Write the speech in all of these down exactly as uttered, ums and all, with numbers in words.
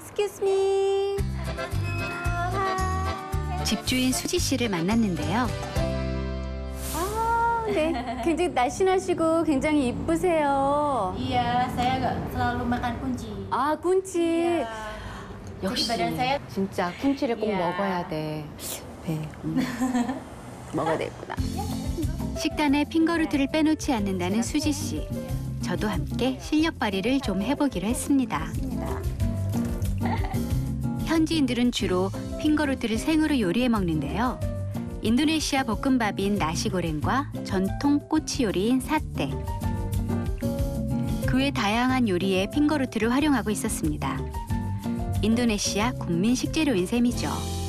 Excuse me. 집주인 수지 씨를 만났는데요. 아, 네. 굉장히 날씬하시고 굉장히 이쁘세요. Iya, saya selalu makan kunci. 아, 꾼치. 역시 바단 사야- 진짜 쿤치를 꼭 이야. 먹어야 돼. 네. 먹어야 되겠구나. 식단에 핑거루트를 빼놓지 않는다는 수지 씨. 저도 함께 실력 발휘를 좀 해보기로 했습니다. 현지인들은 주로 핑거루트를 생으로 요리해 먹는데요. 인도네시아 볶음밥인 나시고랭과 전통 꼬치 요리인 사떼. 그 외 다양한 요리에 핑거루트를 활용하고 있었습니다. 인도네시아 국민 식재료인 셈이죠.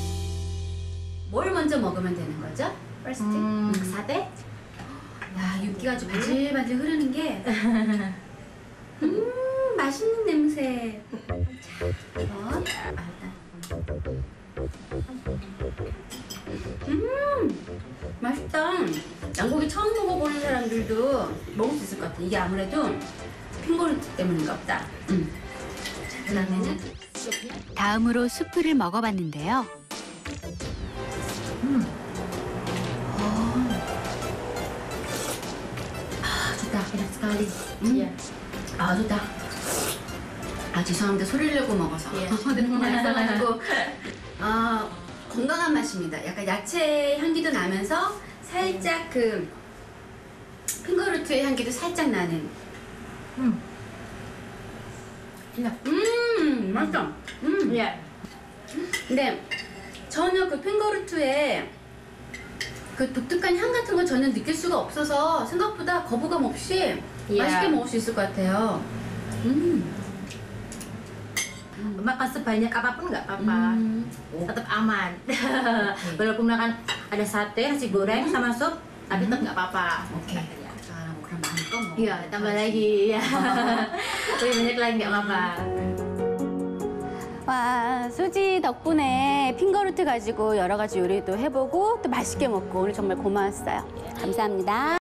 뭘 먼저 먹으면 되는 거죠? 퍼스트? 음. 사대? 야, 윤기가 아주 바질바질 흐르는 게 음, 맛있는 냄새. 자, 이건 음, 맛있다. 양고기 처음 먹어보는 사람들도 먹을 수 있을 것 같아. 이게 아무래도 핑거루트 때문인가 보다. 음. 자, 그다음에는 다음으로 수프를 먹어봤는데요. 음. 아, 좋다. enak sekali. Iya. 아, 좋다. 아, 죄송합니다. 소리를 내고 먹어서. 예. 너무 맛있어가지고. 아, 건강한 맛입니다. 약간 야채 향기도 나면서 살짝 그 핑거루트의 향기도 살짝 나는. Hmm. 음, 맛있다. 음. Iya. 근데 전혀 그 핑거루트의 그 독특한 향 같은 거 전혀 느낄 수가 없어서 생각보다 거부감 없이 예. 맛있게 먹을 수 있을 것 같아요. 음. Makan sebanyak apapun nggak apa-apa. 음. Tetap aman. Walaupun makan ada sate, nasi goreng, sama sup, tapi tetap nggak apa-apa. 오케이. 자, 그럼 마음껏 먹어. Iya, tambah lagi. Iya. Lebih banyak lagi nggak apa-apa. 와, 수지 덕분에 핑거루트 가지고 여러 가지 요리도 해보고 또 맛있게 먹고 오늘 정말 고마웠어요. 감사합니다.